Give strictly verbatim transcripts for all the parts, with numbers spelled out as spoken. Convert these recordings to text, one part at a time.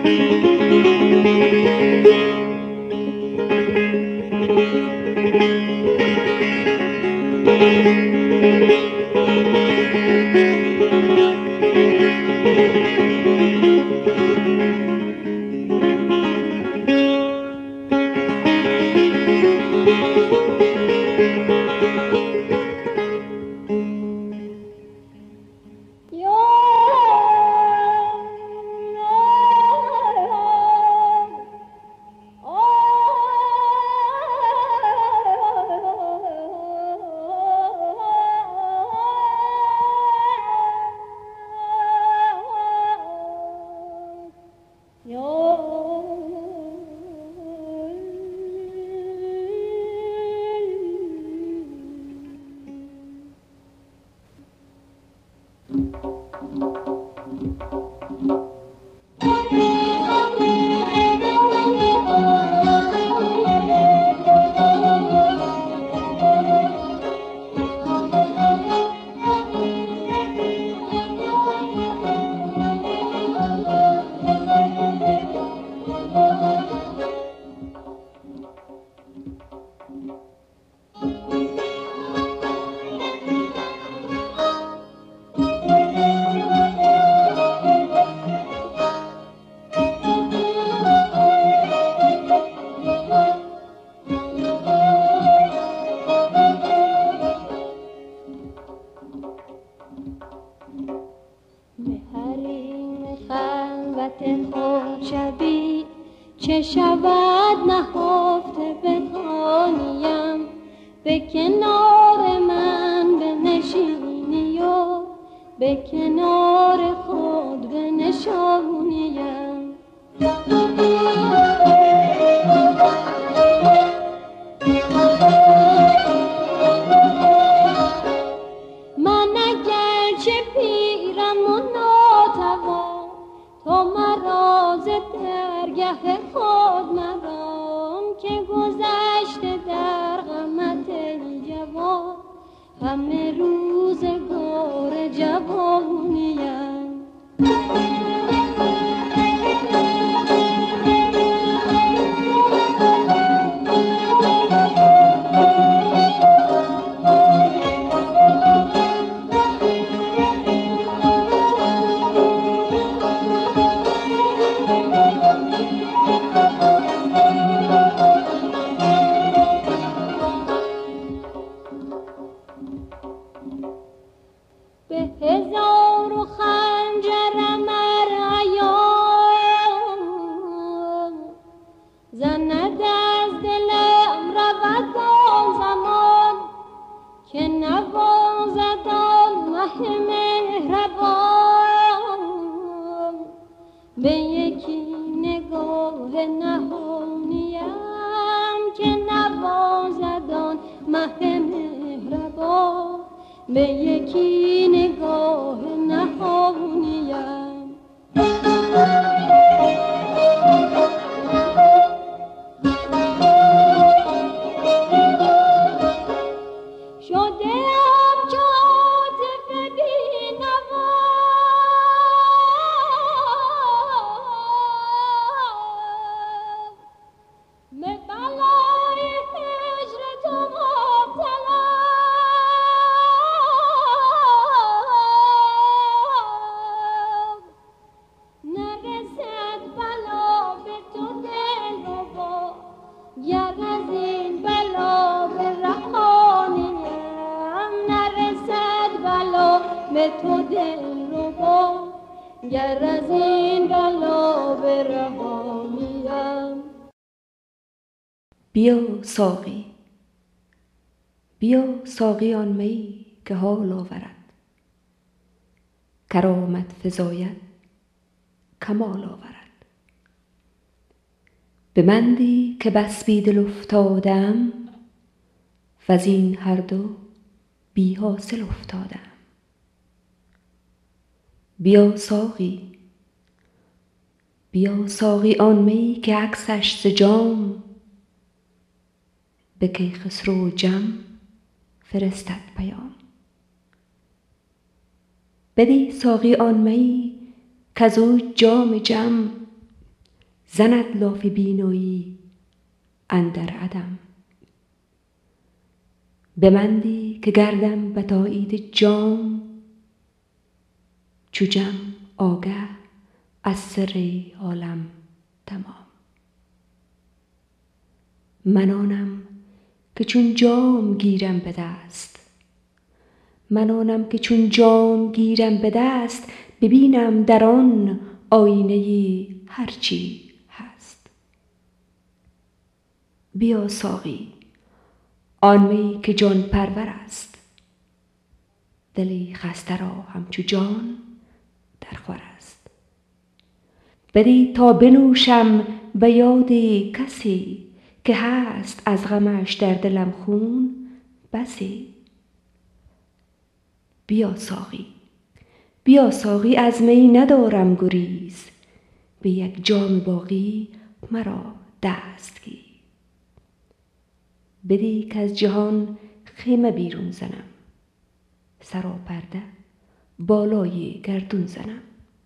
چه شود نهفته بخوانیم، به کنار من بنشینی و به کنار خود بنشانیم. من اگرچه پیرم و ناتوان، تو مرا ز درگه خود مرام، که گذشته در غمت جوان، همه روزگار جوانیم. به هزار و خنجرم ار عیان زند از دلم رود آن زمان، که نوازد آن مه مهربان به یکی نگاه نهانیم، که نوازد آن مه مهربان به یکی نگاه نهانیم. شده ام چو عاطف بی‌نوا، به بلای هجر تو مبتلا، نرسد بلا به تو دلربا، گر از این بلا به رهانیم. نرسد بلا به تو دلربا، گر از این بلا به رهانیم. بیا ساقی، بیا ساقی آن می که حال آورد، کرامت فزاید کمال آورد. به مندی که بس بی دل افتادم، وز این هر دو بی حاصل افتادم. بیا ساقی، بیا ساقی آن می که عکسش ز جام، به کیخسرو جم فرستد پیام. بدی ساقی آن می کز او جام جم، زند لاف بینایی اندر عدم. بمندی که گردم به تایید جام، چو جم آگه از سر عالم تمام. من آنم که چون جام گیرم به دست، من آنم که چون جام گیرم به دست، ببینم در آن آینه هرچی هست. بیا ساقی آن می که جان پرور است، دلی خسته را همچو جان در خور است. بده تا بنوشم به یاد کسی، که هست از غمش در دلم خون بسی. بیا ساقی بیا ساقی از می ندارم گریز، به یک جام باقی مرا دست گیر. بده که از جهان خیمه بیرون زنم، سراپرده بالای گردون زنم.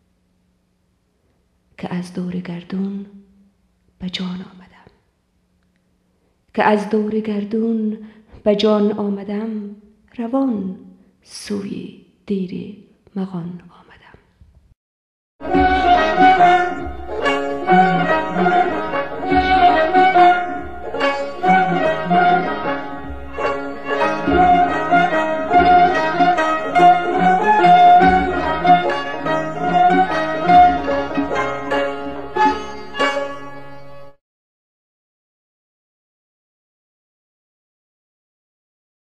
که از دور گردون به جان آمدم، که از دور گردون به جان آمدم. روان سوی دیر مغان آمدم.